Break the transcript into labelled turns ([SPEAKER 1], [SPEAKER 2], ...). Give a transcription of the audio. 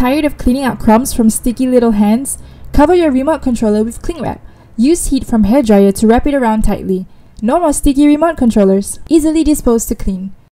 [SPEAKER 1] Tired of cleaning out crumbs from sticky little hands? Cover your remote controller with cling wrap. Use heat from hairdryer to wrap it around tightly. No more sticky remote controllers. Easily disposed to clean.